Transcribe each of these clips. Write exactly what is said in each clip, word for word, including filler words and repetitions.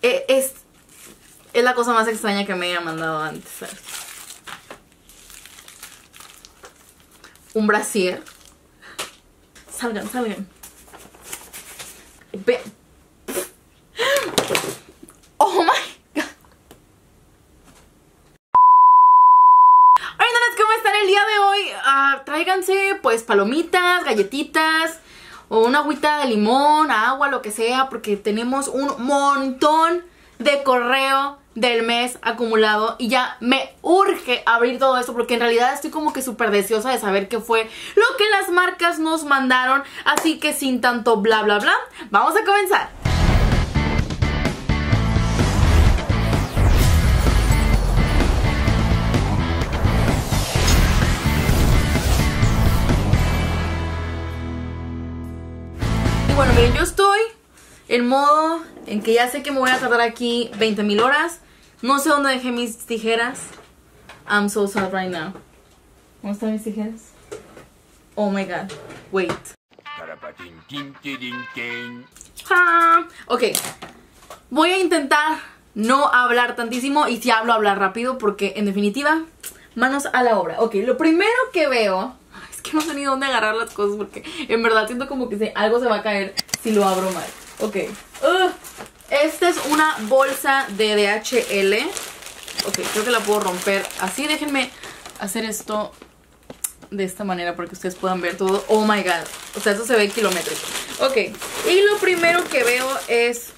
Es, es, es la cosa más extraña que me haya mandado antes, ¿sabes? Un brasier. Salgan, salgan. Ve. Oh my god. Hola, ¿cómo están el día de hoy? Uh, tráiganse pues palomitas, galletitas o una agüita de limón, agua, lo que sea, porque tenemos un montón de correo del mes acumulado y ya me urge abrir todo esto, porque en realidad estoy como que súper deseosa de saber qué fue lo que las marcas nos mandaron. Así que sin tanto bla bla bla, vamos a comenzar. Y bueno, miren, yo estoy en modo en que ya sé que me voy a tardar aquí veinte mil horas. No sé dónde dejé mis tijeras. I'm so sad right now. ¿Dónde están mis tijeras? Oh my god. Wait. Ah, ok. Voy a intentar no hablar tantísimo. Y si hablo, hablar rápido, porque en definitiva, manos a la obra. Ok, lo primero que veo... Es que no sé ni dónde agarrar las cosas, porque en verdad siento como que se, algo se va a caer si lo abro mal. Ok. Uh, esta es una bolsa de D H L. Ok, creo que la puedo romper así. Déjenme hacer esto de esta manera para que ustedes puedan ver todo. Oh my god. O sea, eso se ve kilométrico. Ok. Y lo primero que veo es...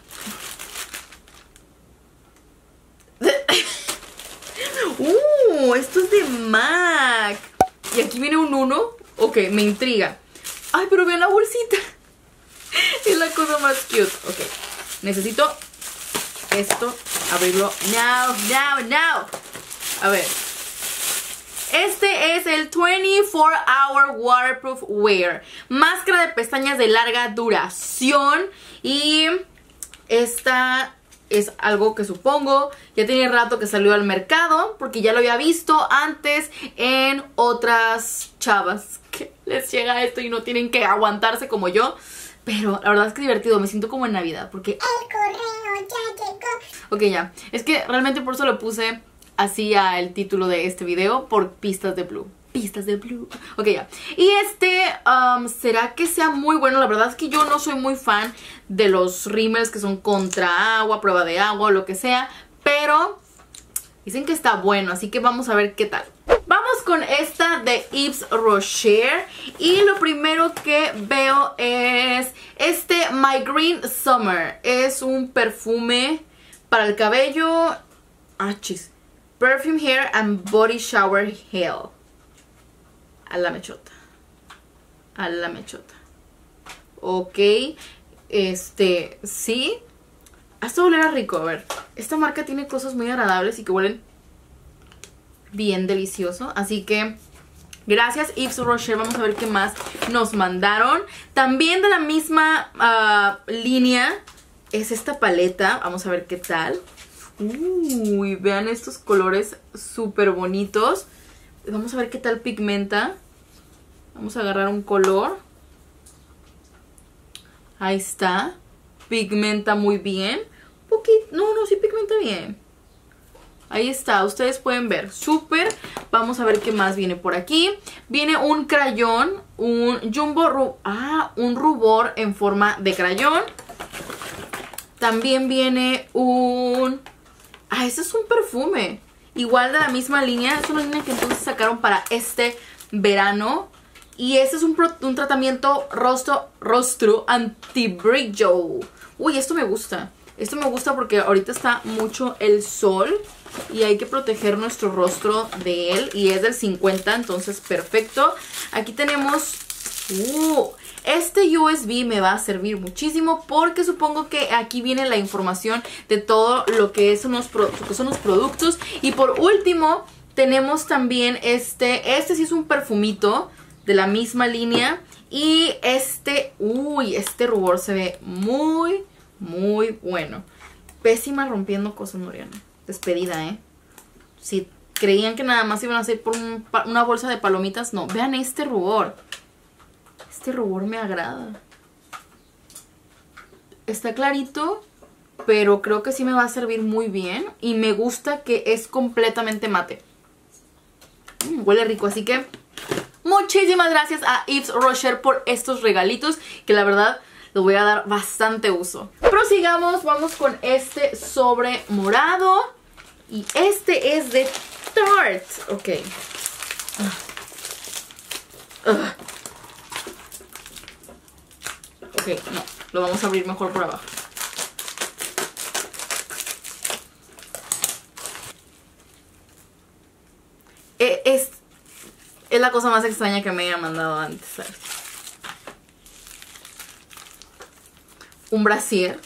uh, esto es de MAC. Y aquí viene un uno. Ok, me intriga. Ay, pero vean la bolsita. Es la cosa más cute. Ok, necesito esto, abrirlo. Now, now, now. A ver. Este es el veinticuatro hour Waterproof Wear. Máscara de pestañas de larga duración. Y esta es algo que supongo ya tenía rato que salió al mercado, porque ya lo había visto antes en otras chavas que les llega esto y no tienen que aguantarse como yo. Pero la verdad es que es divertido, me siento como en Navidad, porque el correo ya llegó. Ok, ya, es que realmente por eso le puse así al título de este video, por pistas de Blue. Pistas de Blue. Ok, ya. Y este, um, ¿será que sea muy bueno? La verdad es que yo no soy muy fan de los rímels que son contra agua, prueba de agua o lo que sea, pero dicen que está bueno, así que vamos a ver qué tal. Vamos con esta de Yves Rocher. Y lo primero que veo es este My Green Summer. Es un perfume para el cabello. Ah, chis. Perfume Hair and Body Shower Gel. A la mechota. A la mechota. Ok. Este, sí. Esto huele rico, a ver. Esta marca tiene cosas muy agradables y que huelen bien delicioso. Así que gracias Yves Rocher. Vamos a ver qué más nos mandaron. También de la misma uh, línea es esta paleta. Vamos a ver qué tal. Uy, vean estos colores súper bonitos. Vamos a ver qué tal pigmenta. Vamos a agarrar un color. Ahí está. Pigmenta muy bien. Poquito. No, no, sí pigmenta bien. Ahí está, ustedes pueden ver. Súper. Vamos a ver qué más viene por aquí. Viene un crayón. Un jumbo ru Ah, un rubor en forma de crayón. También viene un... Ah, este es un perfume. Igual de la misma línea. Es una línea que entonces sacaron para este verano. Y este es un, un tratamiento rostro, rostro anti-brillo. Uy, esto me gusta. Esto me gusta porque ahorita está mucho el sol y hay que proteger nuestro rostro de él. Y es del cincuenta, entonces perfecto. Aquí tenemos... Uh, este U S B me va a servir muchísimo, porque supongo que aquí viene la información de todo lo que son los, pro, que son los productos. Y por último tenemos también este, este sí es un perfumito de la misma línea. Y este, uy, este rubor se ve muy, muy bueno. Pésima rompiendo cosas, Mariana. Despedida, ¿eh? Si creían que nada más iban a hacer por un, una bolsa de palomitas, no. Vean este rubor. Este rubor me agrada. Está clarito. pero creo que sí me va a servir muy bien. Y me gusta que es completamente mate. Mm, huele rico, así que muchísimas gracias a Yves Rocher por estos regalitos, que la verdad les voy a dar bastante uso. Prosigamos, vamos con este sobre morado. Y este es de Tarte. Ok. Uh. Uh. Ok, no, lo vamos a abrir mejor por abajo. Es, es la cosa más extraña que me haya mandado antes, ¿sabes? Un brasier.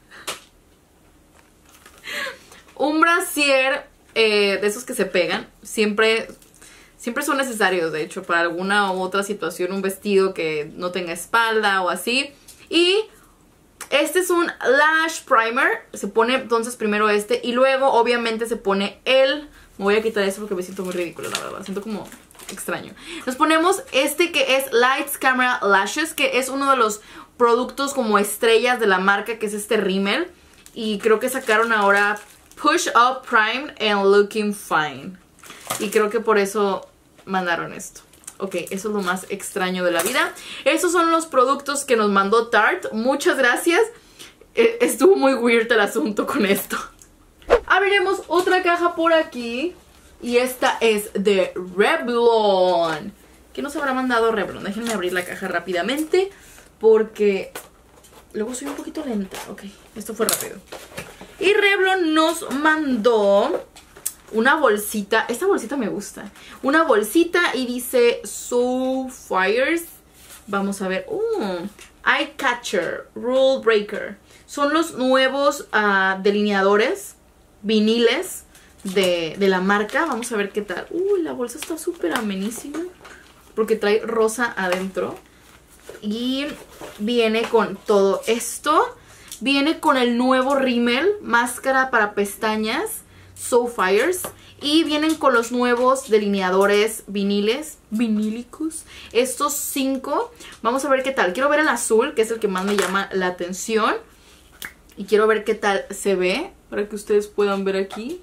Un brasier eh, de esos que se pegan. Siempre, siempre son necesarios, de hecho, para alguna u otra situación. Un vestido que no tenga espalda o así. Y este es un lash primer. Se pone entonces primero este y luego obviamente se pone el... Me voy a quitar eso porque me siento muy ridículo, la verdad. Siento como extraño. Nos ponemos este que es Lights Camera Lashes, que es uno de los productos como estrellas de la marca, que es este rímel. Y creo que sacaron ahora Push Up Prime and Looking Fine. Y creo que por eso mandaron esto. Ok, eso es lo más extraño de la vida. Esos son los productos que nos mandó Tarte. Muchas gracias. Eh, estuvo muy weird el asunto con esto. Abriremos otra caja por aquí. Y esta es de Revlon. ¿Qué nos habrá mandado Revlon? Déjenme abrir la caja rápidamente, porque luego soy un poquito lenta. Ok, esto fue rápido. Y Revlon nos mandó una bolsita. Esta bolsita me gusta. Una bolsita y dice Soulfires. Vamos a ver. Uh, Eye Catcher, Rule Breaker. Son los nuevos uh, delineadores viniles de, de la marca. Vamos a ver qué tal. Uy, la bolsa está súper amenísima, porque trae rosa adentro. Y viene con todo esto. Viene con el nuevo rímel, máscara para pestañas, Soulfires. Y vienen con los nuevos delineadores viniles, vinílicos. Estos cinco. Vamos a ver qué tal. Quiero ver el azul, que es el que más me llama la atención. Y quiero ver qué tal se ve, para que ustedes puedan ver aquí.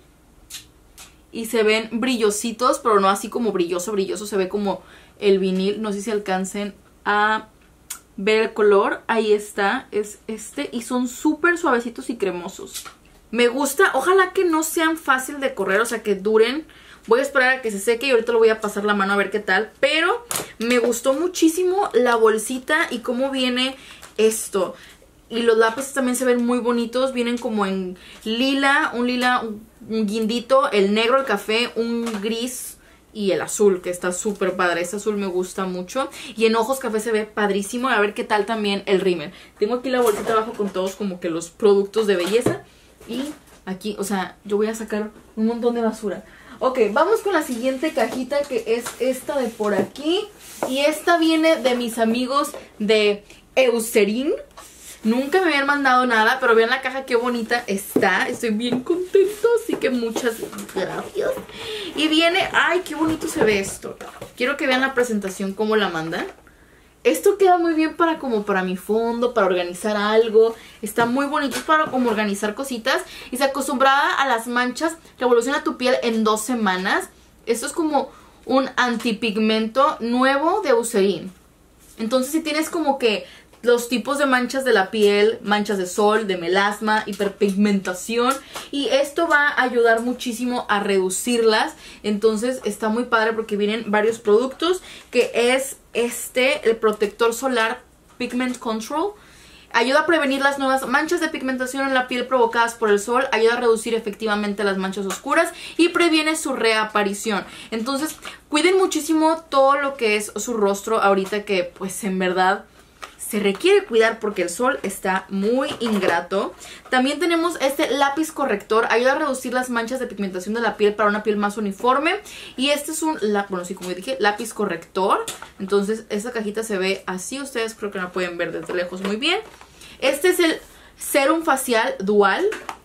Y se ven brillositos, pero no así como brilloso, brilloso. Se ve como el vinil. No sé si alcancen a ver el color. Ahí está, es este. Y son súper suavecitos y cremosos. Me gusta, ojalá que no sean fácil de correr, o sea que duren. Voy a esperar a que se seque y ahorita lo voy a pasar la mano a ver qué tal. Pero me gustó muchísimo la bolsita y cómo viene esto. Y los lápices también se ven muy bonitos. Vienen como en lila, un lila, un, un guindito, el negro, el café, un gris y el azul, que está súper padre. Este azul me gusta mucho. Y en ojos café se ve padrísimo. A ver qué tal también el rímel. Tengo aquí la bolsita abajo con todos como que los productos de belleza. Y aquí, o sea, yo voy a sacar un montón de basura. Ok, vamos con la siguiente cajita, que es esta de por aquí. Y esta viene de mis amigos de Eucerin. Nunca me habían mandado nada, pero vean la caja qué bonita está. Estoy bien contenta, así que muchas gracias. Y viene, ay, qué bonito se ve esto. Quiero que vean la presentación, cómo la mandan. Esto queda muy bien para como para mi fondo, para organizar algo. Está muy bonito para como organizar cositas. Y se acostumbrada a las manchas, revoluciona tu piel en dos semanas. Esto es como un antipigmento nuevo de Eucerin. Entonces si tienes como que los tipos de manchas de la piel, manchas de sol, de melasma, hiperpigmentación, y esto va a ayudar muchísimo a reducirlas. Entonces está muy padre porque vienen varios productos, que es este, el protector solar Pigment Control. Ayuda a prevenir las nuevas manchas de pigmentación en la piel provocadas por el sol. Ayuda a reducir efectivamente las manchas oscuras y previene su reaparición. Entonces cuiden muchísimo todo lo que es su rostro ahorita, que pues en verdad se requiere cuidar porque el sol está muy ingrato. También tenemos este lápiz corrector. Ayuda a reducir las manchas de pigmentación de la piel para una piel más uniforme. Y este es un, bueno, sí, como dije, lápiz corrector. Entonces esta cajita se ve así. Ustedes creo que la pueden ver desde lejos muy bien. Este es el Serum Facial Dual.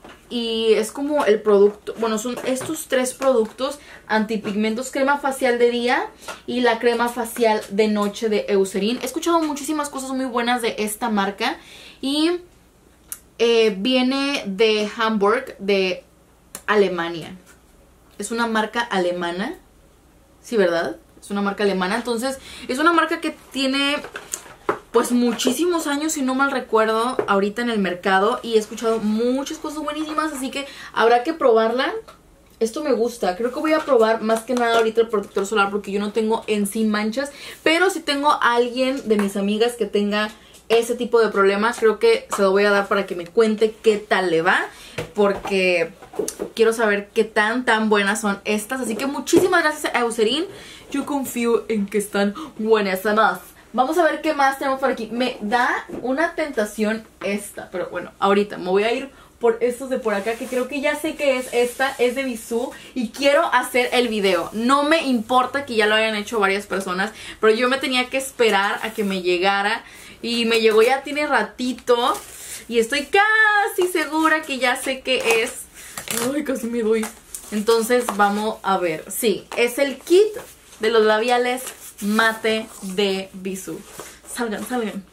Y es como el producto, bueno, son estos tres productos antipigmentos, crema facial de día y la crema facial de noche de Eucerin. He escuchado muchísimas cosas muy buenas de esta marca y eh, viene de Hamburg, de Alemania. Es una marca alemana. Sí, ¿verdad? Es una marca alemana. Entonces, es una marca que tiene pues muchísimos años, si no mal recuerdo, ahorita en el mercado. Y he escuchado muchas cosas buenísimas, así que habrá que probarla. Esto me gusta. Creo que voy a probar más que nada ahorita el protector solar porque yo no tengo en sí manchas. Pero si tengo a alguien de mis amigas que tenga ese tipo de problemas, creo que se lo voy a dar para que me cuente qué tal le va. Porque quiero saber qué tan tan buenas son estas. Así que muchísimas gracias a Eucerin. Yo confío en que están buenas. Además, vamos a ver qué más tenemos por aquí. Me da una tentación esta, pero bueno, ahorita me voy a ir por estos de por acá, que creo que ya sé que es esta, es de Bisú, y quiero hacer el video. No me importa que ya lo hayan hecho varias personas, pero yo me tenía que esperar a que me llegara, y me llegó ya tiene ratito, y estoy casi segura que ya sé qué es. Ay, casi me doy. Entonces vamos a ver. Sí, es el kit de los labiales mate de Bisú. Salgan, salgan.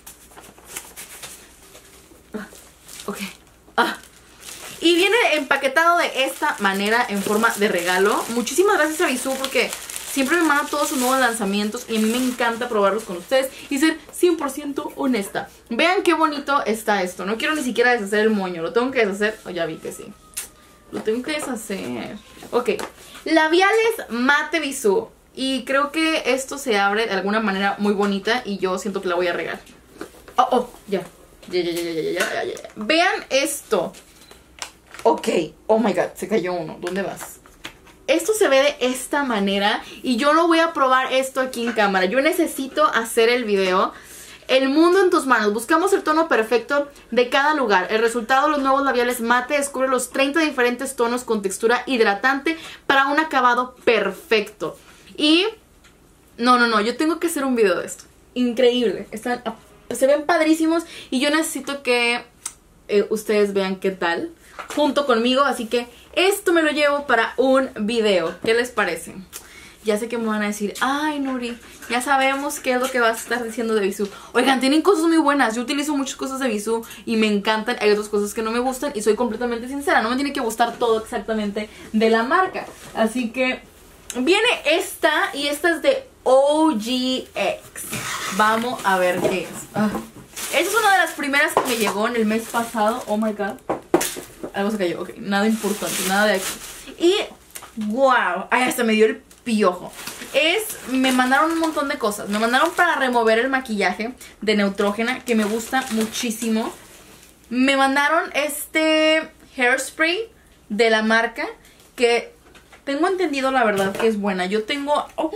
Ah, ok. Ah. Y viene empaquetado de esta manera en forma de regalo. Muchísimas gracias a Bisú porque siempre me mandan todos sus nuevos lanzamientos y a mí me encanta probarlos con ustedes y ser cien por ciento honesta. Vean qué bonito está esto. No quiero ni siquiera deshacer el moño. Lo tengo que deshacer. Oh, ya vi que sí. Lo tengo que deshacer. Ok. Labiales mate Bisú. Y creo que esto se abre de alguna manera muy bonita y yo siento que la voy a regar. Oh, oh, ya. Ya, ya, ya, ya, ya, ya, ya. Vean esto. Ok, oh my god, se cayó uno. ¿Dónde vas? Esto se ve de esta manera y yo no voy a probar esto aquí en cámara. Yo necesito hacer el video. El mundo en tus manos. Buscamos el tono perfecto de cada lugar. El resultado de los nuevos labiales mate descubre los treinta diferentes tonos con textura hidratante para un acabado perfecto. Y no, no, no, yo tengo que hacer un video de esto. Increíble. Están, se ven padrísimos y yo necesito que eh, ustedes vean qué tal junto conmigo, así que esto me lo llevo para un video. ¿Qué les parece? Ya sé que me van a decir, ay Nuri, ya sabemos qué es lo que vas a estar diciendo de Bisú. Oigan, tienen cosas muy buenas. Yo utilizo muchas cosas de Bisú y me encantan. Hay otras cosas que no me gustan y soy completamente sincera. No me tiene que gustar todo exactamente de la marca. Así que viene esta y esta es de O G X. Vamos a ver qué es. Ah. Esta es una de las primeras que me llegó en el mes pasado. Oh my god. Algo se cayó, ok, nada importante, nada de aquí. Y, wow, ay, hasta me dio el piojo. Es, me mandaron un montón de cosas. Me mandaron para remover el maquillaje de Neutrógena, que me gusta muchísimo. Me mandaron este hairspray de la marca, que tengo entendido la verdad que es buena. Yo tengo... Oh,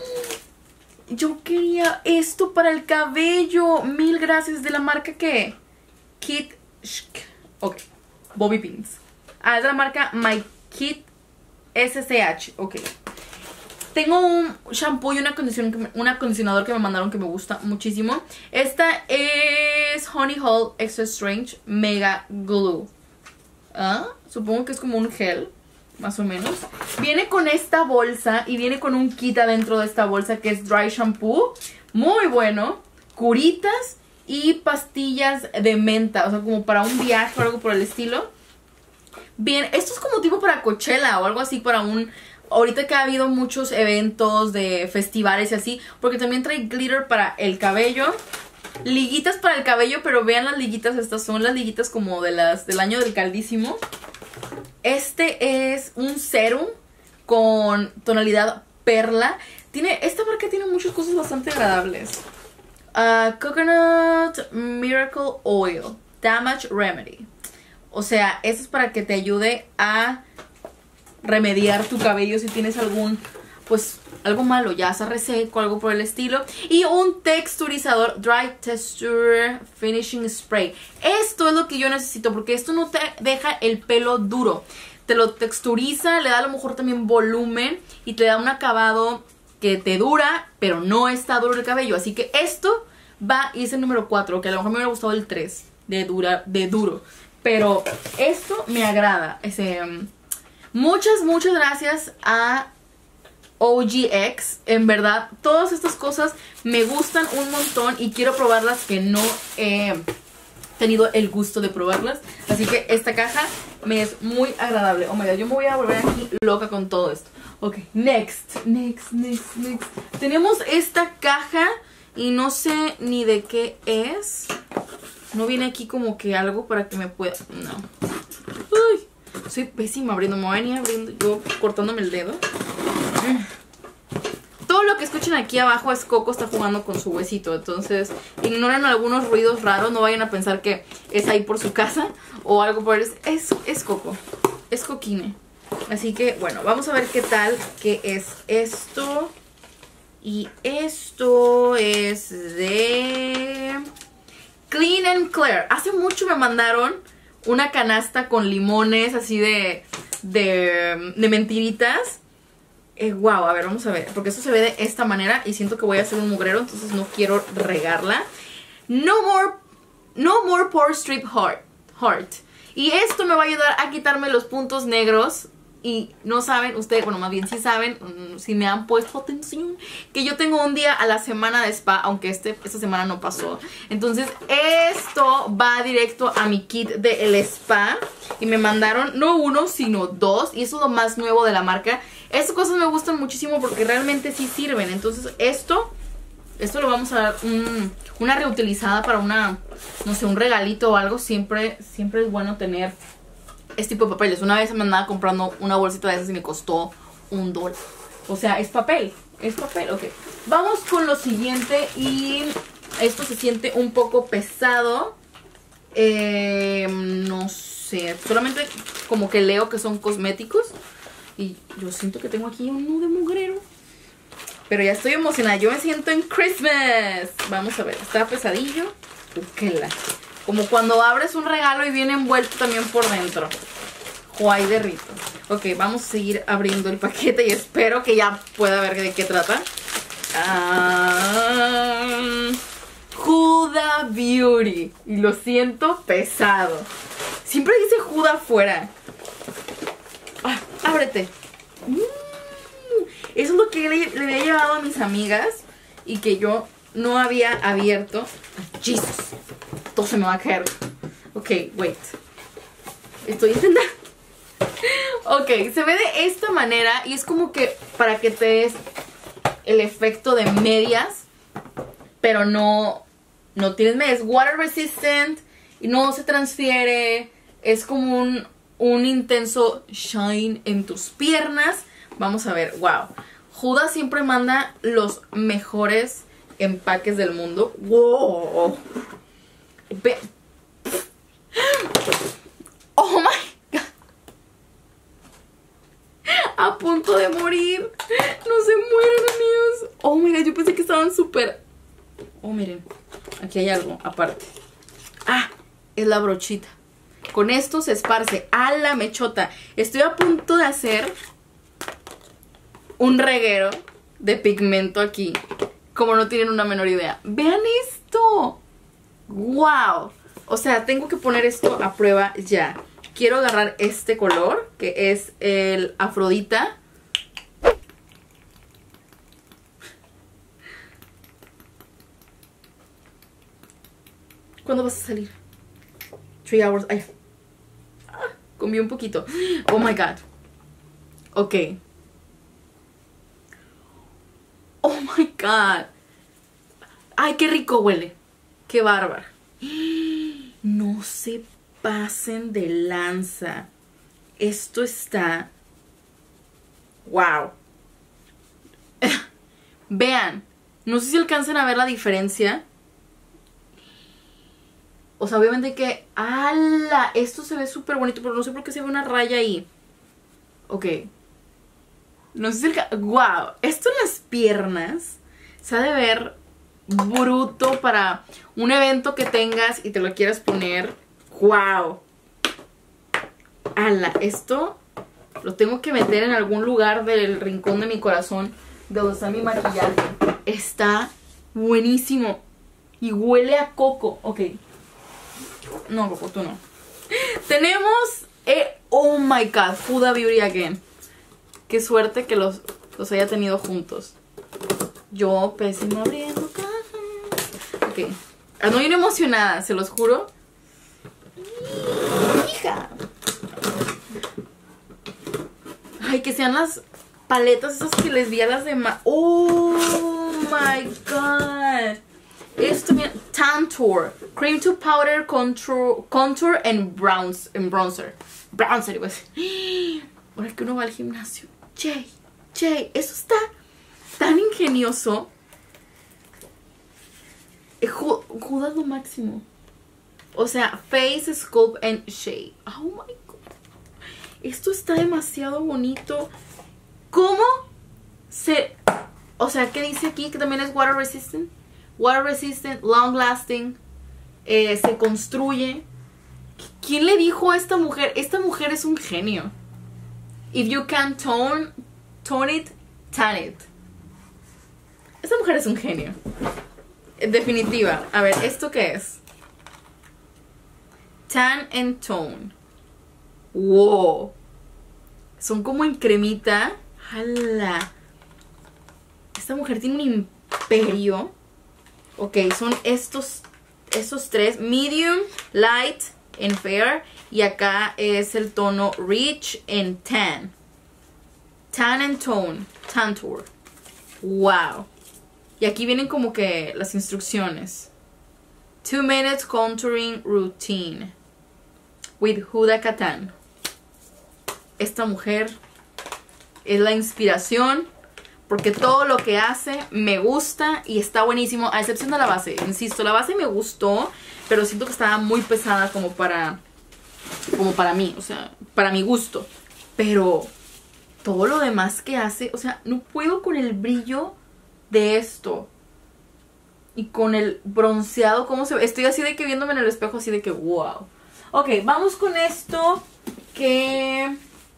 yo quería esto para el cabello. Mil gracias. ¿De la marca qué? Kit... Ok. Bobby Pins. Ah, es de la marca My Kit S C H. Ok. Tengo un shampoo y una acondicionador que, me, un acondicionador que me mandaron que me gusta muchísimo. Esta es Honey Hole Extra Strange Mega Glue. ¿Ah? Supongo que es como un gel, más o menos. Viene con esta bolsa y viene con un kit adentro de esta bolsa que es Dry Shampoo. Muy bueno. Curitas y pastillas de menta, o sea, como para un viaje o algo por el estilo. Bien, esto es como tipo para Coachella o algo así, para un... Ahorita que ha habido muchos eventos de festivales y así, porque también trae glitter para el cabello. Liguitas para el cabello, pero vean las liguitas, estas son las liguitas como de las del año del caldísimo. Este es un serum con tonalidad perla. Tiene, esta marca tiene muchas cosas bastante agradables. Uh, Coconut Miracle Oil Damage Remedy. O sea, esto es para que te ayude a remediar tu cabello si tienes algún, pues, algo malo, ya sea reseco, algo por el estilo. Y un texturizador Dry Texture Finishing Spray. Esto es lo que yo necesito, porque esto no te deja el pelo duro. Te lo texturiza, le da a lo mejor también volumen y te da un acabado que te dura, pero no está duro el cabello. Así que esto va y es el número cuatro, que a lo mejor me hubiera gustado el tres de, dura, de duro. Pero esto me agrada. Ese, um, muchas, muchas gracias a O G X. En verdad, todas estas cosas me gustan un montón y quiero probar las que no he tenido el gusto de probarlas. Así que esta caja me es muy agradable. Oh my god, yo me voy a volver aquí loca con todo esto. Ok, next, next, next, next. Tenemos esta caja y no sé ni de qué es. No viene aquí como que algo para que me pueda... No. Uy, soy pésima abriendo. Me voy a venir abriendo yo cortándome el dedo. Todo lo que escuchen aquí abajo es Coco está jugando con su huesito. Entonces ignoren algunos ruidos raros. No vayan a pensar que es ahí por su casa o algo por eso. Es, es Coco, es Coquine. Así que bueno, vamos a ver qué tal. ¿Qué es esto? Y esto es de Clean and Clear. Hace mucho me mandaron una canasta con limones así de, de, de mentiritas. Eh, wow, a ver, vamos a ver. Porque esto se ve de esta manera y siento que voy a hacer un mugrero, entonces no quiero regarla. No more, no more Pore Strip Heart, heart. Y esto me va a ayudar a quitarme los puntos negros. Y no saben, ustedes, bueno, más bien sí saben, si me han puesto atención, que yo tengo un día a la semana de spa, aunque este, esta semana no pasó. Entonces esto va directo a mi kit del spa. Y me mandaron no uno, sino dos. Y eso es lo más nuevo de la marca. Estas cosas me gustan muchísimo porque realmente sí sirven. Entonces esto, esto lo vamos a dar un, una reutilizada para una, no sé, un regalito o algo. Siempre, siempre es bueno tener este tipo de papeles. Una vez me andaba comprando una bolsita de esas y me costó un dólar. O sea, es papel. Es papel, ok. Vamos con lo siguiente. Y esto se siente un poco pesado. Eh, no sé. Solamente como que leo que son cosméticos. Y yo siento que tengo aquí un nudo de mugrero. Pero ya estoy emocionada. Yo me siento en Christmas. Vamos a ver. Está pesadillo. Uquela. Como cuando abres un regalo y viene envuelto también por dentro. Guay de rito. Ok, vamos a seguir abriendo el paquete y espero que ya pueda ver de qué trata. Um, Huda Beauty. Y lo siento pesado. Siempre dice Huda afuera. Ah, ábrete. Mm, eso es lo que le, le había llevado a mis amigas y que yo no había abierto. Jesus. Todo se me va a caer. Ok, wait. Estoy intentando. Ok, se ve de esta manera y es como que para que te des el efecto de medias, pero no, no tienes medias. Water resistant y no se transfiere. Es como un, un intenso shine en tus piernas. Vamos a ver, wow. Huda siempre manda los mejores empaques del mundo. Wow. Ve. Oh my god. A punto de morir. No se mueran, amigos. Oh my god, yo pensé que estaban súper. Oh, miren. Aquí hay algo aparte. Ah, es la brochita. Con esto se esparce a la mechota. Estoy a punto de hacer un reguero de pigmento aquí. Como no tienen una menor idea. Vean esto. ¡Wow! O sea, tengo que poner esto a prueba ya. Quiero agarrar este color, que es el Afrodita. ¿Cuándo vas a salir? Three hours. Ay. Ah, comí un poquito. Oh my god. Ok. Oh my god. Ay, qué rico huele. Qué bárbaro. No se pasen de lanza. Esto está... wow. Vean. No sé si alcanzan a ver la diferencia. O sea, obviamente que... ¡ala! Esto se ve súper bonito, pero no sé por qué se ve una raya ahí. Ok. No sé si el... ¡wow! Esto en las piernas se ha de ver bruto para un evento que tengas y te lo quieras poner. ¡Wow! ¡Hala! Esto lo tengo que meter en algún lugar del rincón de mi corazón de donde está mi maquillaje. Está buenísimo. Y huele a coco. Ok. No, Coco, tú no. Tenemos... Eh, oh my god, Huda Beauty again. Qué suerte que los, los haya tenido juntos. Yo pésimo abriendo cajas. Ok. Ando bien emocionada, se los juro. acá. Ay, que sean las paletas esas que les di a las demás. Oh my god. Esto también. Tantour. Cream to powder, contour, contour and, browns, and bronzer. Bronzer, iba a decir. Ahora que uno va al gimnasio. Jay, Jay, eso está tan ingenioso. Judas lo máximo. O sea, face, sculpt and shade. Oh my god. Esto está demasiado bonito. ¿Cómo se...? O sea, ¿qué dice aquí? Que también es water resistant. Water resistant, long lasting. Eh, se construye. ¿Quién le dijo a esta mujer? Esta mujer es un genio. If you can tone, tone it, tan it. Esta mujer es un genio. En definitiva. A ver, ¿esto qué es? Tan and tone. Wow. Son como en cremita. ¡Hala! Esta mujer tiene un imperio. Ok, son estos, estos tres. Medium, light and fair. Y acá es el tono rich and tan. Tan and tone. Tantour. Wow. Y aquí vienen como que las instrucciones. Two minutes contouring routine. With Huda Kattan. Esta mujer es la inspiración. Porque todo lo que hace me gusta y está buenísimo. A excepción de la base. Insisto, la base me gustó. Pero siento que estaba muy pesada como para... Como para mí. O sea, para mi gusto. Pero todo lo demás que hace... O sea, no puedo con el brillo de esto. Y con el bronceado. ¿Cómo se ve? Estoy así de que viéndome en el espejo así de que wow. Ok, vamos con esto. Que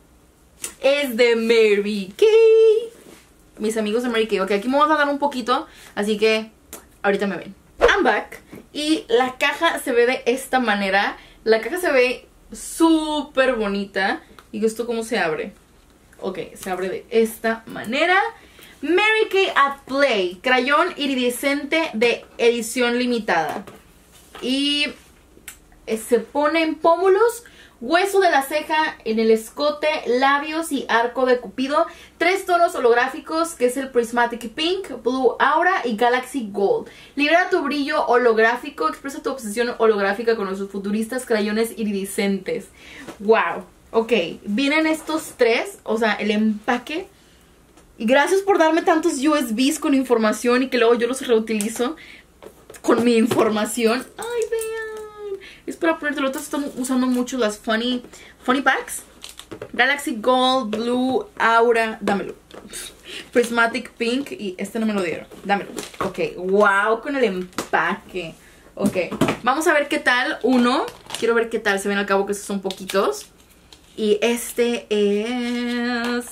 es de Mary Kay. Mis amigos de Mary Kay. Ok, aquí me vamos a dar un poquito. Así que ahorita me ven. I'm back. Y la caja se ve de esta manera. La caja se ve súper bonita. ¿Y esto cómo se abre? Ok, se abre de esta manera. Mary Kay at Play. Crayón iridiscente de edición limitada. Y se pone en pómulos, hueso de la ceja, en el escote, labios y arco de cupido. Tres tonos holográficos, que es el Prismatic Pink, Blue Aura y Galaxy Gold. Libera tu brillo holográfico, expresa tu obsesión holográfica con nuestros futuristas crayones iridiscentes. Wow. Ok, vienen estos tres, o sea, el empaque. Y gracias por darme tantos U S Bs con información y que luego yo los reutilizo con mi información. Ay, vean. Es para ponerte, los otros están usando mucho las funny, funny packs. Galaxy Gold, Blue, Aura, dámelo. Prismatic Pink y este no me lo dieron. Dámelo. Ok, wow con el empaque. Ok, vamos a ver qué tal. Uno, quiero ver qué tal se ven al cabo que estos son poquitos. Y este es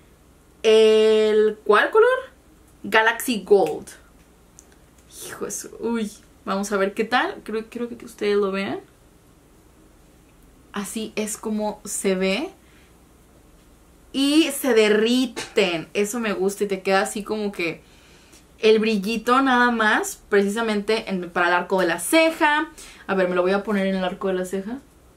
el... ¿cuál color? Galaxy Gold. Hijo de su... Uy, vamos a ver qué tal. Creo, quiero que ustedes lo vean. Así es como se ve. Y se derriten. Eso me gusta y te queda así como que el brillito nada más. Precisamente en, para el arco de la ceja. A ver, me lo voy a poner en el arco de la ceja.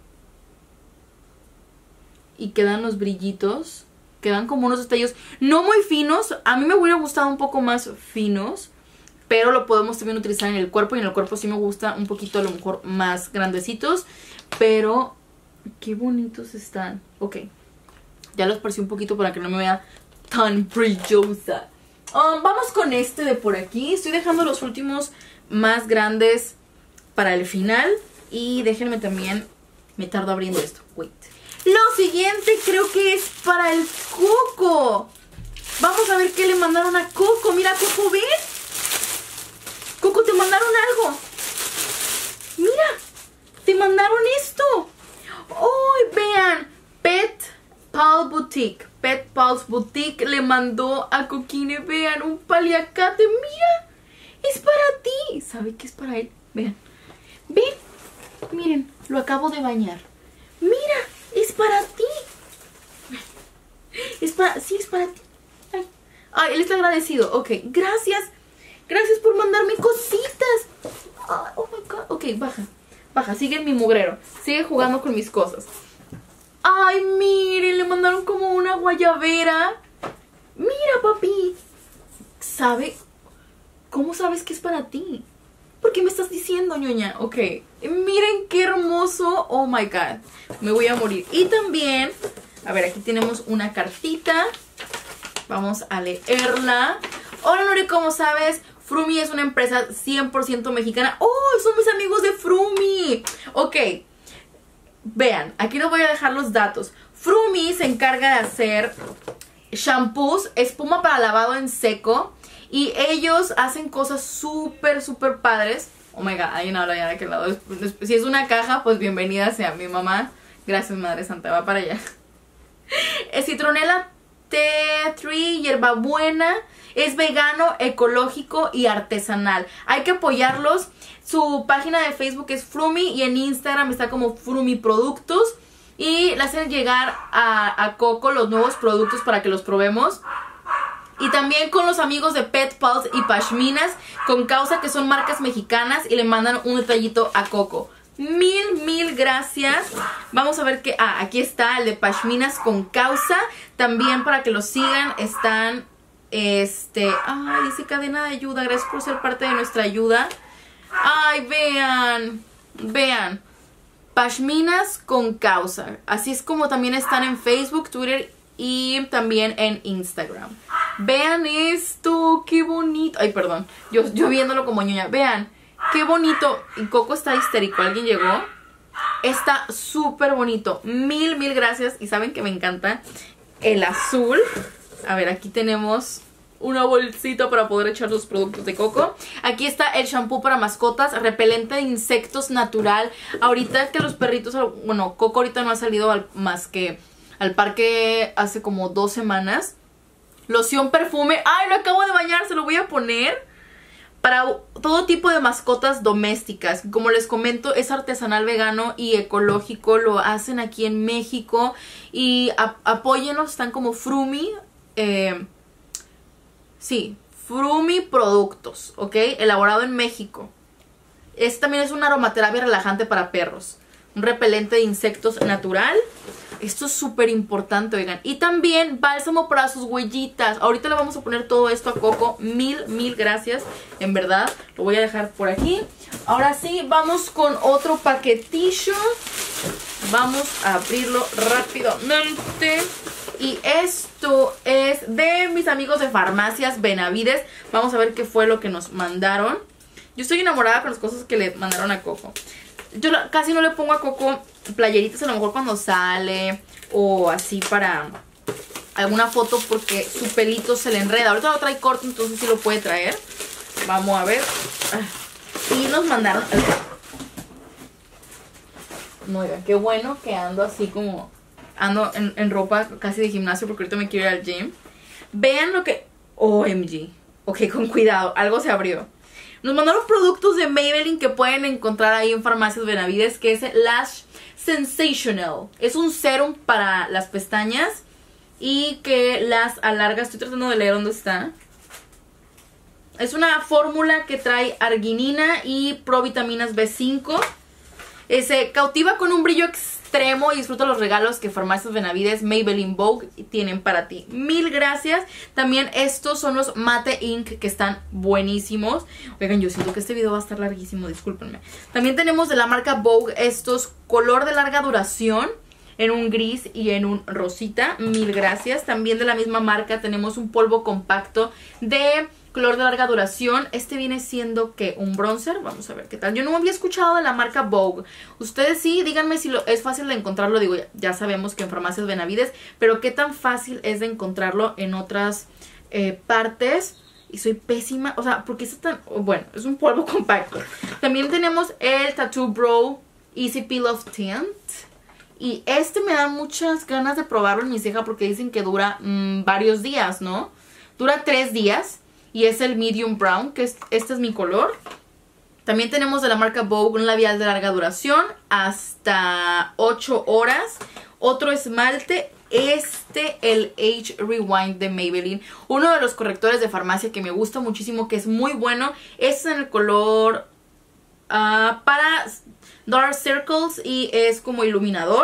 Y quedan los brillitos. Quedan como unos detalles no muy finos. A mí me hubiera gustado un poco más finos. Pero lo podemos también utilizar en el cuerpo. Y en el cuerpo sí me gusta un poquito a lo mejor más grandecitos. Pero qué bonitos están. Ok. Ya los parcí un poquito para que no me vea tan brillosa. Um, vamos con este de por aquí. Estoy dejando los últimos más grandes para el final. Y déjenme también... Me tardo abriendo esto. Wait. Lo siguiente creo que es para el Coco. Vamos a ver qué le mandaron a Coco. Mira, Coco, ¿ven? Coco, te mandaron algo. Mira, te mandaron esto. ¡Ay, vean! Pet Pal Boutique. Pet Pals Boutique le mandó a Coquine, vean, un paliacate. Mira, es para ti. ¿Sabe qué es para él? Vean. Ven, miren, lo acabo de bañar. Mira, es para ti. Es para, sí, es para ti. Ay, Ay él está agradecido. Ok, gracias. Gracias por mandarme cositas. Oh, oh my God. Ok, baja. Baja, sigue en mi mugrero. Sigue jugando con mis cosas. Ay, miren, le mandaron como una guayabera. Mira, papi. ¿Sabe? ¿Cómo sabes que es para ti? ¿Por qué me estás diciendo, ñoña? Ok, miren qué hermoso. Oh my god, me voy a morir. Y también, a ver, aquí tenemos una cartita. Vamos a leerla. Hola, Nori, ¿cómo sabes? Frumi es una empresa cien por ciento mexicana. ¡Oh, son mis amigos de Frumi! Ok, vean, aquí les voy a dejar los datos. Frumi se encarga de hacer shampoos, espuma para lavado en seco. Y ellos hacen cosas súper, súper padres. Oh my god, hay una hora ya de aquel lado. Si es una caja, pues bienvenida sea mi mamá. Gracias, Madre Santa, va para allá. Es citronela Tea Tree, hierbabuena. Es vegano, ecológico y artesanal. Hay que apoyarlos. Su página de Facebook es Frumi y en Instagram está como Frumi Productos. Y le hacen llegar a, a Coco los nuevos productos para que los probemos. Y también con los amigos de Pet Pulse y Pashminas con Causa, que son marcas mexicanas, y le mandan un detallito a Coco. Mil, mil gracias. Vamos a ver que... Ah, aquí está el de Pashminas con Causa. También para que los sigan están... Este... Ay, dice cadena de ayuda. Gracias por ser parte de nuestra ayuda. Ay, vean. Vean. Pashminas con Causa. Así es como también están en Facebook, Twitter y también en Instagram. Vean esto, qué bonito. Ay, perdón, yo, yo viéndolo como ñoña. Vean, qué bonito. Y Coco está histérico, ¿alguien llegó? Está súper bonito. Mil, mil gracias. Y saben que me encanta el azul. A ver, aquí tenemos una bolsita para poder echar los productos de Coco. Aquí está el shampoo para mascotas, repelente de insectos natural. Ahorita que los perritos, bueno, Coco ahorita no ha salido al, más que al parque hace como dos semanas. Loción perfume. Ay, lo acabo de bañar, se lo voy a poner. Para todo tipo de mascotas domésticas. Como les comento, es artesanal, vegano y ecológico. Lo hacen aquí en México. Y apóyennos, están como Frumi. Eh, sí, Frumi Productos, ¿ok? Elaborado en México. Este también es una aromaterapia relajante para perros. Un repelente de insectos natural. Esto es súper importante, oigan. Y también bálsamo para sus huellitas. Ahorita le vamos a poner todo esto a Coco. Mil, mil gracias. En verdad, lo voy a dejar por aquí. Ahora sí, vamos con otro paquetillo. Vamos a abrirlo rápidamente. Y esto es de mis amigos de Farmacias Benavides. Vamos a ver qué fue lo que nos mandaron. Yo estoy enamorada con las cosas que le mandaron a Coco. Yo casi no le pongo a Coco playeritas, a lo mejor cuando sale o así para alguna foto, porque su pelito se le enreda. Ahorita lo trae corto, entonces sí lo puede traer. Vamos a ver. Y nos mandaron... No, oigan, qué bueno que ando así como... Ando en, en ropa casi de gimnasio porque ahorita me quiero ir al gym. Vean lo que... O M G. Ok, con cuidado, algo se abrió. Nos mandaron productos de Maybelline que pueden encontrar ahí en Farmacias Benavides, que es Lash Sensational. Es un serum para las pestañas y que las alarga. Estoy tratando de leer dónde está. Es una fórmula que trae arginina y provitaminas B cinco. Eh, se cautiva con un brillo extremo y disfruta los regalos que Farmacias Benavides, Maybelline Vogue tienen para ti. Mil gracias. También estos son los Mate Ink que están buenísimos. Oigan, yo siento que este video va a estar larguísimo, discúlpenme. También tenemos de la marca Vogue estos color de larga duración en un gris y en un rosita. Mil gracias. También de la misma marca tenemos un polvo compacto de color de larga duración. Este viene siendo que un bronzer. Vamos a ver qué tal. Yo no había escuchado de la marca Vogue. Ustedes sí, díganme si lo, es fácil de encontrarlo. Digo, ya, ya sabemos que en Farmacias Benavides, pero qué tan fácil es de encontrarlo en otras eh, partes. Y soy pésima, o sea, porque está tan... Bueno, es un polvo compacto. También tenemos el Tattoo Brow Easy Peel Off Tint. Y este me da muchas ganas de probarlo en mi ceja porque dicen que dura mmm, varios días, ¿no? Dura tres días. Y es el medium brown, que es, este es mi color. También tenemos de la marca Vogue un labial de larga duración, hasta ocho horas. Otro esmalte, este, el Age Rewind de Maybelline. Uno de los correctores de farmacia que me gusta muchísimo, que es muy bueno. Es en el color uh, para Dark Circles y es como iluminador.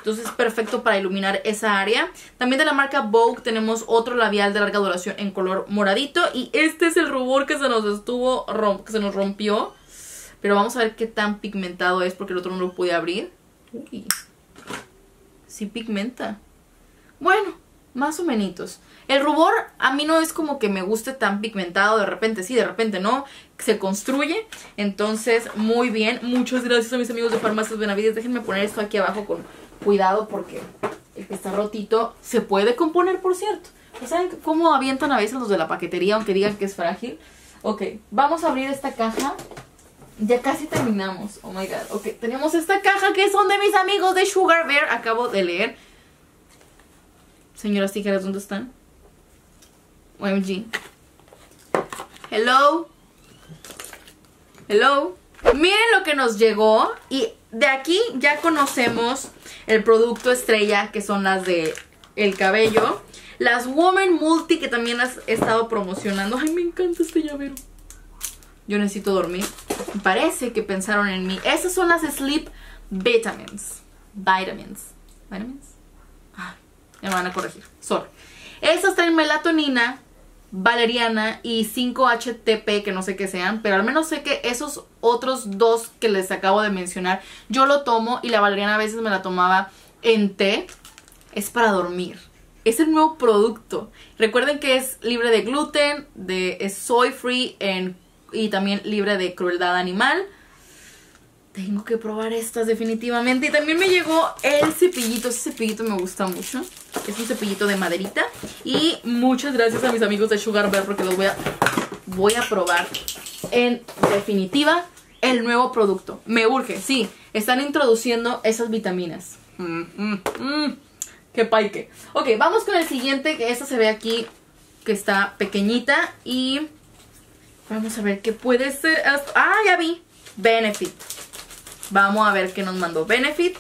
Entonces es perfecto para iluminar esa área. También de la marca Vogue tenemos otro labial de larga duración en color moradito. Y este es el rubor que se nos estuvo, que se nos rompió. Pero vamos a ver qué tan pigmentado es porque el otro no lo pude abrir. Uy, sí pigmenta. Bueno, más o menos. El rubor a mí no es como que me guste tan pigmentado. De repente sí, de repente no. Se construye. Entonces, muy bien. Muchas gracias a mis amigos de Farmacias Benavides. Déjenme poner esto aquí abajo con cuidado porque el que está rotito se puede componer, por cierto. ¿Saben cómo avientan a veces los de la paquetería aunque digan que es frágil? Ok, vamos a abrir esta caja. Ya casi terminamos. Oh my god. Ok, tenemos esta caja que son de mis amigos de Sugar Bear. Acabo de leer. Señoras tijeras, ¿dónde están? O M G. Hello. Hello. Miren lo que nos llegó. Y de aquí ya conocemos el producto estrella, que son las de el cabello. Las Woman Multi, que también las he estado promocionando. Ay, me encanta este llavero. Yo necesito dormir. Parece que pensaron en mí. Esas son las Sleep Vitamins. Vitamins. Vitamins. Ay, ya me van a corregir. Sorry. Estas traen melatonina, valeriana y cinco H T P, que no sé qué sean, pero al menos sé que esos otros dos que les acabo de mencionar, yo lo tomo y la valeriana a veces me la tomaba en té. Es para dormir. Es el nuevo producto. Recuerden que es libre de gluten, de, es soy free en, y también libre de crueldad animal. Tengo que probar estas definitivamente. Y también me llegó el cepillito. Ese cepillito me gusta mucho. Es un cepillito de maderita. Y muchas gracias a mis amigos de Sugar Bear porque los voy a, voy a probar. En definitiva, el nuevo producto. Me urge, sí. Están introduciendo esas vitaminas. Mm, mm, mm. Qué paique. Ok, vamos con el siguiente. Que esta se ve aquí que está pequeñita. Y vamos a ver qué puede ser. Ah, ya vi. Benefit. Vamos a ver qué nos mandó Benefit.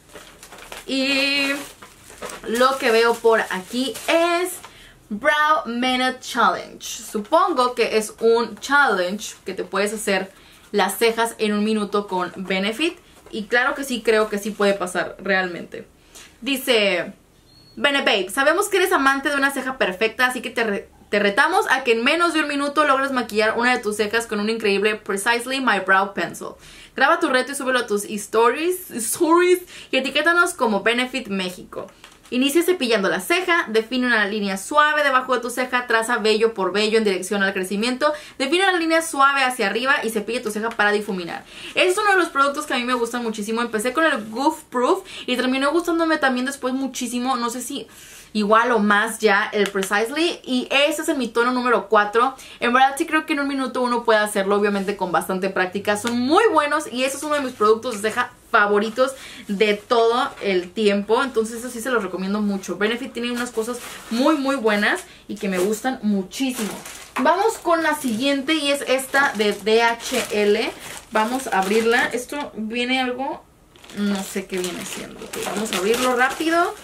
Y lo que veo por aquí es Brow Minute Challenge. Supongo que es un challenge que te puedes hacer las cejas en un minuto con Benefit. Y claro que sí, creo que sí puede pasar realmente. Dice: Bene Babe, sabemos que eres amante de una ceja perfecta, así que te, re te retamos a que en menos de un minuto logres maquillar una de tus cejas con un increíble Precisely My Brow Pencil. Graba tu reto y súbelo a tus stories, stories y etiquétanos como Benefit México. Inicia cepillando la ceja, define una línea suave debajo de tu ceja, traza vello por vello en dirección al crecimiento, define una línea suave hacia arriba y cepilla tu ceja para difuminar. Es uno de los productos que a mí me gustan muchísimo. Empecé con el Goof Proof y terminó gustándome también después muchísimo, no sé si igual o más ya, el Precisely, y ese es en mi tono número cuatro. En verdad sí creo que en un minuto uno puede hacerlo, obviamente con bastante práctica. Son muy buenos y ese es uno de mis productos de ceja favoritos de todo el tiempo. Entonces eso sí se los recomiendo mucho. Benefit tiene unas cosas muy muy buenas y que me gustan muchísimo. Vamos con la siguiente y es esta de D H L. Vamos a abrirla. Esto viene algo, no sé qué viene siendo. Okay, vamos a abrirlo rápido.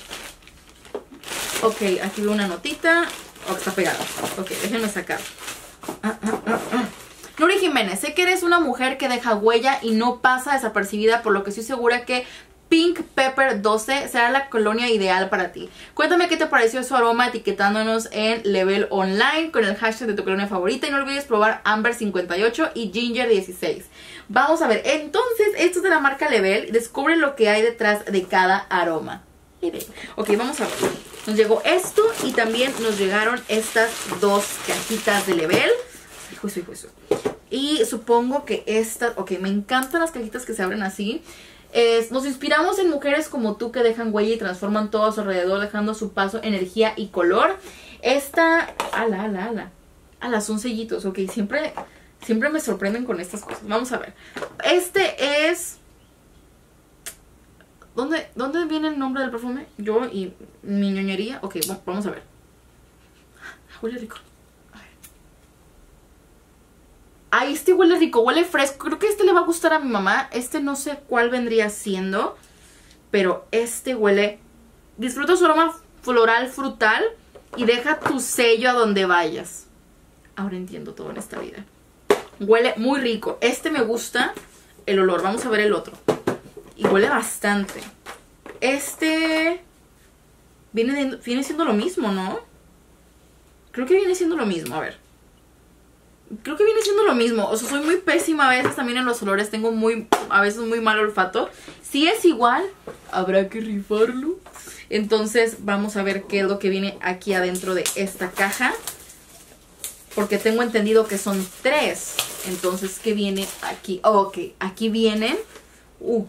Ok, aquí veo una notita. Oh, está pegada. Ok, déjenme sacar. Ah, ah, ah, ah. Nuri Jiménez, sé que eres una mujer que deja huella y no pasa desapercibida, por lo que estoy segura que Pink Pepper doce será la colonia ideal para ti. Cuéntame qué te pareció su aroma etiquetándonos en Level Online con el hashtag de tu colonia favorita. Y no olvides probar Amber cincuenta y ocho y Ginger dieciséis. Vamos a ver, entonces esto es de la marca Level. Descubre lo que hay detrás de cada aroma. Ok, vamos a ver. Nos llegó esto y también nos llegaron estas dos cajitas de Level. Hijo, hijo, hijo. Y supongo que estas... Ok, me encantan las cajitas que se abren así. Es, nos inspiramos en mujeres como tú que dejan huella y transforman todo a su alrededor, dejando a su paso energía y color. Esta... Ala, ala, ala. Ala, son sellitos. Ok, siempre, siempre me sorprenden con estas cosas. Vamos a ver. Este es... ¿Dónde, ¿Dónde viene el nombre del perfume? Yo y mi ñoñería. Ok, bueno, vamos a ver. Huele rico. A ver. Ay, este huele rico, huele fresco. Creo que este le va a gustar a mi mamá. Este no sé cuál vendría siendo, pero este huele... Disfruta su aroma floral, frutal y deja tu sello a donde vayas. Ahora entiendo todo en esta vida. Huele muy rico. Este me gusta el olor. Vamos a ver el otro. Y huele bastante. este viene, viene siendo lo mismo, ¿no? Creo que viene siendo lo mismo, a ver. Creo que viene siendo lo mismo. O sea, soy muy pésima a veces también en los olores. Tengo muy, a veces muy mal olfato. Si es igual, habrá que rifarlo. Entonces vamos a ver qué es lo que viene aquí adentro de esta caja. Porque tengo entendido que son tres. Entonces, ¿qué viene aquí? Oh, ok, aquí vienen... Uh.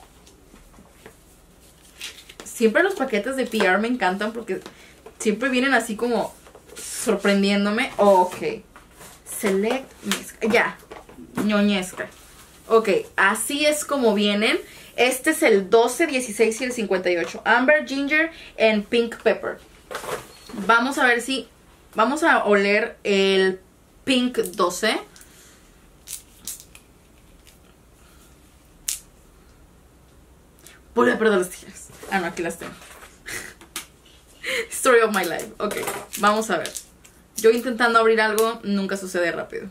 Siempre los paquetes de P R me encantan porque siempre vienen así como sorprendiéndome. Oh, ok. Select mezcla. Ya. Ñoñesca. Ok, así es como vienen. Este es el doce, dieciséis y el cincuenta y ocho. Amber, Ginger and Pink Pepper. Vamos a ver si... Vamos a oler el Pink doce. Voy a perder las tijeras. Ah, no, aquí las tengo. Story of my life. Ok, vamos a ver. Yo intentando abrir algo, nunca sucede rápido.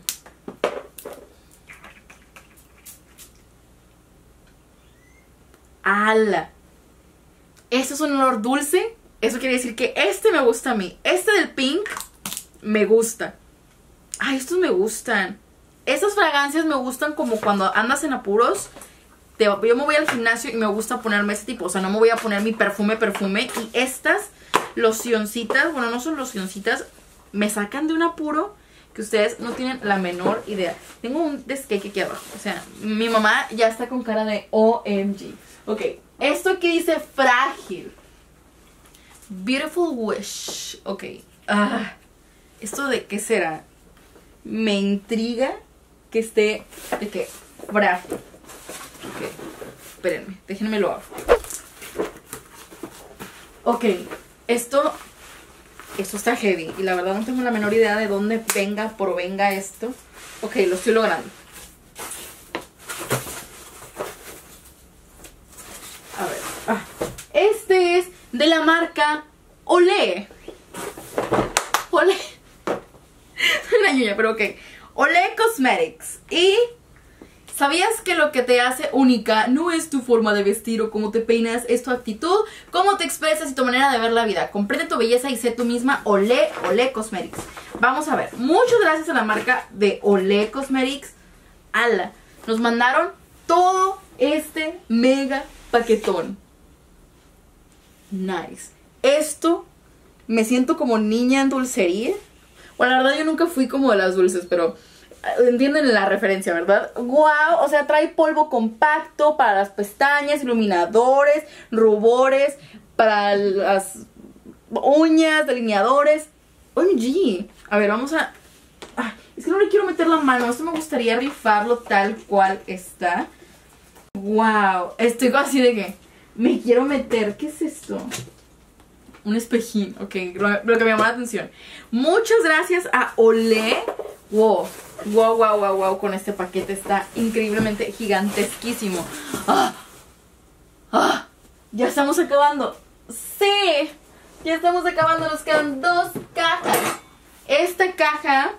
¡Hala! Eso es un olor dulce. Eso quiere decir que este me gusta a mí. Este del Pink me gusta. Ay, estos me gustan. Estas fragancias me gustan como cuando andas en apuros. Te, yo me voy al gimnasio y me gusta ponerme ese tipo. O sea, no me voy a poner mi perfume, perfume. Y estas locioncitas, bueno, no son locioncitas, me sacan de un apuro que ustedes no tienen la menor idea. Tengo un desqueque aquí abajo. O sea, mi mamá ya está con cara de O M G. Ok, esto aquí dice frágil. Beautiful Wish. Ok. Ah, ¿esto de qué será? Me intriga que esté de que frágil. Ok, espérenme, déjenme lo abro. Ok, esto Esto está heavy y la verdad no tengo la menor idea de dónde venga, provenga esto. Ok, lo estoy logrando. A ver, ah, este es de la marca Olé. Olé. Una ñuña, pero ok. Olé Cosmetics. Y ¿sabías que lo que te hace única no es tu forma de vestir o cómo te peinas, es tu actitud, cómo te expresas y tu manera de ver la vida? Comprende tu belleza y sé tú misma. Olé, Olé Cosmetics. Vamos a ver. Muchas gracias a la marca de Olé Cosmetics. Ala, nos mandaron todo este mega paquetón. Nice. Esto me siento como niña en dulcería. Bueno, la verdad yo nunca fui como de las dulces, pero entienden la referencia, ¿verdad? ¡Wow! O sea, trae polvo compacto para las pestañas, iluminadores, rubores, para las uñas, delineadores. O M G. A ver, vamos a... Ah, es que no le quiero meter la mano. Esto me gustaría rifarlo tal cual está. ¡Wow! Estoy así de que me quiero meter. ¿Qué es esto? Un espejín. Ok, lo que me llamó la atención. Muchas gracias a Olé. Wow. Wow, wow, wow, wow, con este paquete está increíblemente gigantesquísimo. ¡Ah! ¡Ah! Ya estamos acabando. ¡Sí! Ya estamos acabando, nos quedan dos cajas. Esta caja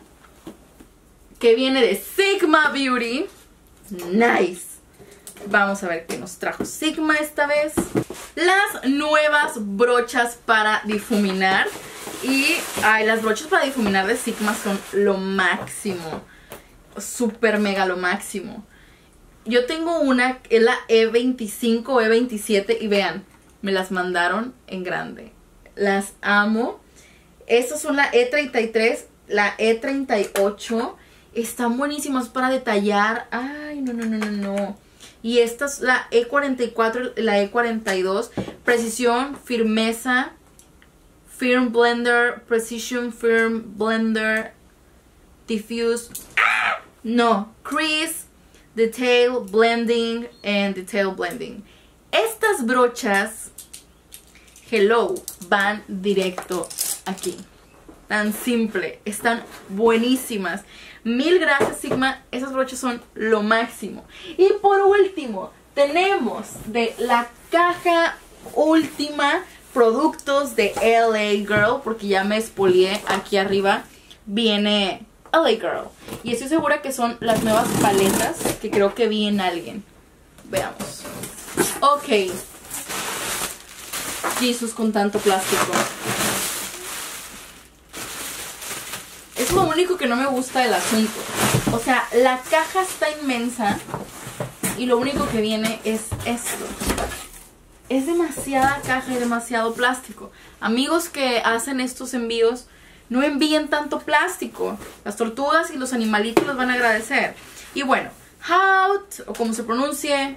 que viene de Sigma Beauty. Nice. Vamos a ver qué nos trajo Sigma esta vez. Las nuevas brochas para difuminar. Y ay, las brochas para difuminar de Sigma son lo máximo. Súper mega lo máximo. Yo tengo una, es la E veinticinco o E veintisiete. Y vean, me las mandaron en grande. Las amo. Estas son la E treinta y tres, la E treinta y ocho. Están buenísimas para detallar. Ay, no, no, no, no, no. Y esta es la E cuarenta y cuatro, la E cuarenta y dos. Precisión, firmeza, Firm Blender, Precision Firm Blender, Diffuse, ¡ah! No, Crease, Detail Blending and Detail Blending. Estas brochas, hello, van directo aquí. Tan simple, están buenísimas. Mil gracias Sigma, esas brochas son lo máximo. Y por último, tenemos de la caja última productos de L A Girl, porque ya me expolié aquí arriba. Viene L A Girl. Y estoy segura que son las nuevas paletas que creo que vi en alguien. Veamos. Ok. Jesus con tanto plástico. Es lo único que no me gusta del asunto. O sea, la caja está inmensa y lo único que viene es esto. Es demasiada caja y demasiado plástico. Amigos que hacen estos envíos, no envíen tanto plástico. Las tortugas y los animalitos los van a agradecer. Y bueno, Hout, o como se pronuncie.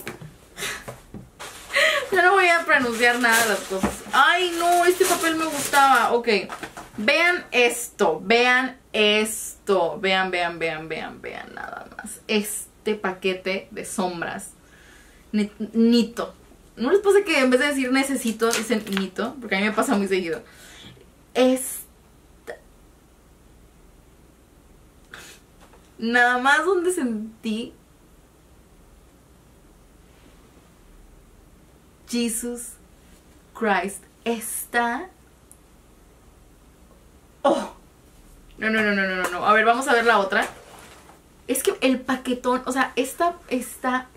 Yo no voy a pronunciar nada de las cosas. Ay, no, este papel me gustaba. Ok, vean esto, vean esto. Vean, vean, vean, vean, vean nada más. Este paquete de sombras. Nito. No les pasa que en vez de decir necesito, dicen nito, porque a mí me pasa muy seguido. Esta. Nada más donde sentí Jesus Christ está. Oh. No, no, no, no, no, no. A ver, vamos a ver la otra. Es que el paquetón, o sea, esta está.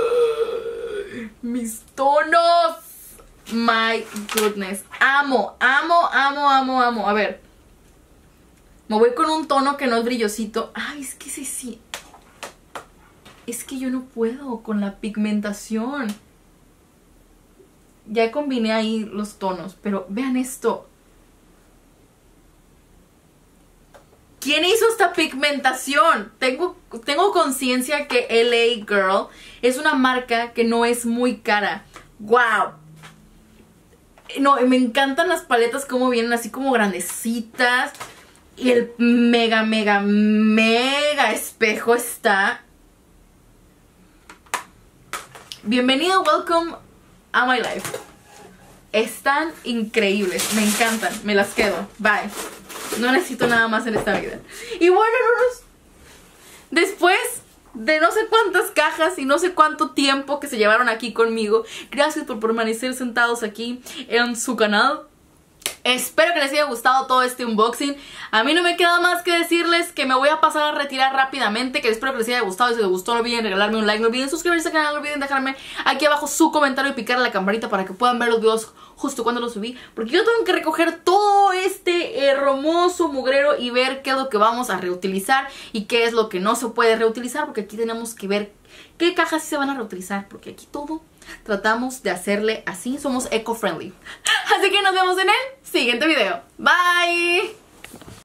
Mis tonos. My goodness. Amo, amo, amo, amo, amo. A ver. Me voy con un tono que no es brillosito. Ay, es que sí, sí. Es que yo no puedo con la pigmentación. Ya combiné ahí los tonos, pero vean esto. ¿Quién hizo esta pigmentación? Tengo, tengo conciencia que L A Girl es una marca que no es muy cara. ¡Wow! No, me encantan las paletas como vienen así como grandecitas. Y el mega, mega, mega espejo está. Bienvenido, welcome a my life. Están increíbles, me encantan, me las quedo. Bye. No necesito nada más en esta vida. Y bueno, no nos... después de no sé cuántas cajas y no sé cuánto tiempo que se llevaron aquí conmigo, gracias por permanecer sentados aquí en su canal. Espero que les haya gustado todo este unboxing. A mí no me queda más que decirles que me voy a pasar a retirar rápidamente. Que espero que les haya gustado. Y si les gustó no olviden regalarme un like, no olviden suscribirse al canal, no olviden dejarme aquí abajo su comentario y picar a la campanita para que puedan ver los videos justo cuando los subí. Porque yo tengo que recoger todo este hermoso mugrero y ver qué es lo que vamos a reutilizar y qué es lo que no se puede reutilizar. Porque aquí tenemos que ver qué cajas sí se van a reutilizar. Porque aquí todo tratamos de hacerle así, somos eco-friendly. Así que nos vemos en el siguiente video. Bye.